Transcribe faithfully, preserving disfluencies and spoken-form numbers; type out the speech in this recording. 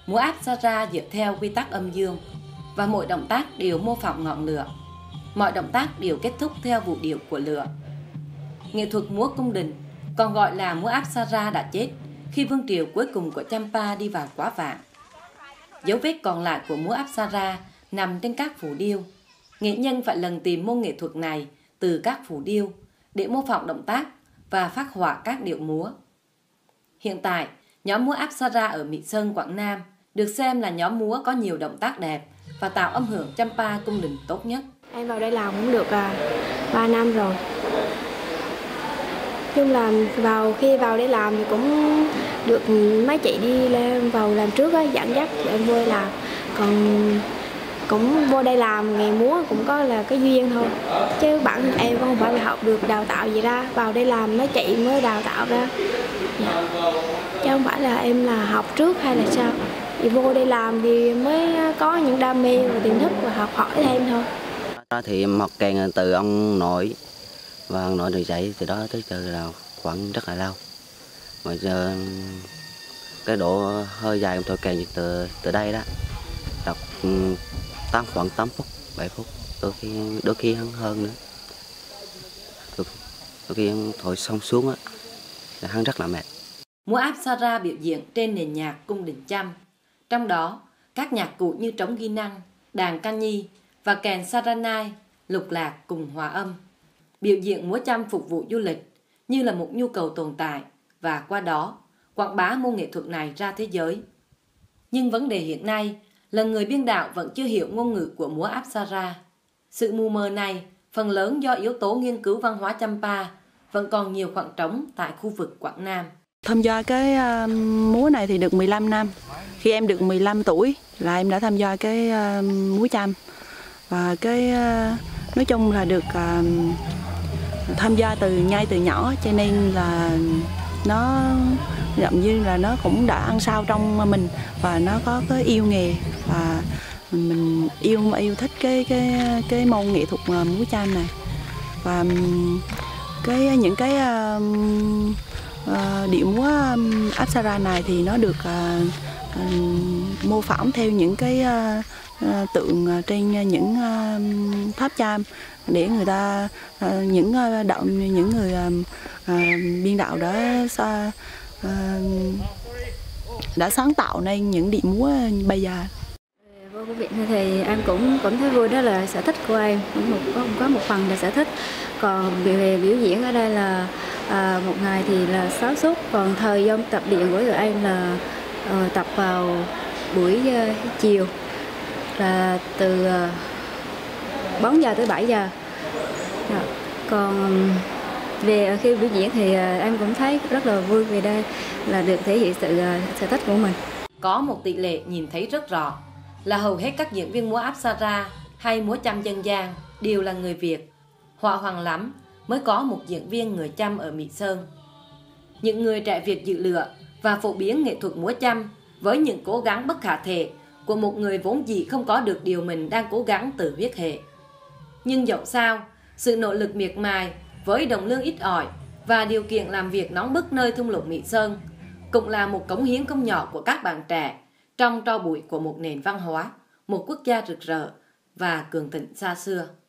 múa Apsara dựa theo quy tắc âm dương và mỗi động tác đều mô phỏng ngọn lửa. Mọi động tác đều kết thúc theo vũ điệu của lửa. Nghệ thuật múa cung đình, còn gọi là múa Apsara, đã chết khi vương triều cuối cùng của Champa đi vào Quá Vạn. Dấu vết còn lại của múa Apsara nằm trên các phù điêu. Nghệ nhân phải lần tìm môn nghệ thuật này từ các phù điêu để mô phỏng động tác và phác họa các điệu múa. Hiện tại, nhóm múa Apsara ở Mỹ Sơn, Quảng Nam được xem là nhóm múa có nhiều động tác đẹp và tạo âm hưởng Champa cung đình tốt nhất. Em vào đây làm cũng được à, ba năm rồi. Nhưng là vào khi vào đây làm thì cũng được mấy chị đi lên vào làm trước á, dẫn dắt thì em vô đây làm. Còn cũng vô đây làm nghề múa cũng có là cái duyên thôi. Chứ bản thân em không phải là học được đào tạo gì ra, vào đây làm mấy chị mới đào tạo ra. Dạ. Chứ không phải là em là học trước hay là sao. Thì vô đây làm thì mới có những đam mê và tiềm thức và học hỏi thêm thôi. Thì em học kèn từ ông nội và ông nội được dạy từ đó tới giờ là khoảng rất là lâu. Mà giờ cái độ hơi dài em thổi kèn từ từ đây đó, đọc tám khoảng tám phút, bảy phút, đôi khi đôi khi hơn hơn nữa. Đôi, đôi khi em thổi xong xuống á là hắn rất là mệt. Múa Apsara biểu diễn trên nền nhạc cung đình Chăm, trong đó các nhạc cụ như trống ghi năng, đàn Kani và kèn Saranai, lục lạc cùng hòa âm. Biểu diễn múa Chăm phục vụ du lịch như là một nhu cầu tồn tại và qua đó quảng bá môn nghệ thuật này ra thế giới. Nhưng vấn đề hiện nay là người biên đạo vẫn chưa hiểu ngôn ngữ của múa Apsara. Sự mù mờ này phần lớn do yếu tố nghiên cứu văn hóa Champa vẫn còn nhiều khoảng trống tại khu vực Quảng Nam. Tham gia cái uh, múa này thì được mười lăm năm. Khi em được mười lăm tuổi là em đã tham gia cái uh, múa Chăm. Và cái uh, nói chung là được uh, tham gia từ ngay từ nhỏ, cho nên là nó giống như là nó cũng đã ăn sâu trong mình và nó có cái yêu nghề và mình yêu yêu thích cái cái cái môn nghệ thuật múa Chăm này. Và cái những cái uh, uh, điệu múa Apsara này thì nó được uh, uh, mô phỏng theo những cái uh, uh, tượng trên những uh, tháp Chăm để người ta uh, những uh, đạo những người uh, uh, biên đạo đã uh, đã sáng tạo nên những điệu múa bây giờ. Vô của Viện thì em cũng cũng thấy vui, đó là sở thích của em, cũng một có có một phần là sở thích. Còn về biểu diễn ở đây là à, một ngày thì là sáu suất, còn thời gian tập luyện của tụi em là uh, tập vào buổi uh, chiều là từ uh, bốn giờ tới bảy giờ. Đó. Còn về khi biểu diễn thì uh, em cũng thấy rất là vui vì đây là được thể hiện sự uh, sở thích của mình. Có một tỷ lệ nhìn thấy rất rõ là hầu hết các diễn viên múa Apsara hay múa Chăm dân gian đều là người Việt. Họa hoàng lắm mới có một diễn viên người Chăm ở Mỹ Sơn. Những người trẻ Việt dự lựa và phổ biến nghệ thuật múa Chăm với những cố gắng bất khả thể của một người vốn dĩ không có được điều mình đang cố gắng từ huyết hệ. Nhưng dẫu sao, sự nỗ lực miệt mài với đồng lương ít ỏi và điều kiện làm việc nóng bức nơi thung lũng Mỹ Sơn cũng là một cống hiến không nhỏ của các bạn trẻ trong tro bụi của một nền văn hóa, một quốc gia rực rỡ và cường thịnh xa xưa.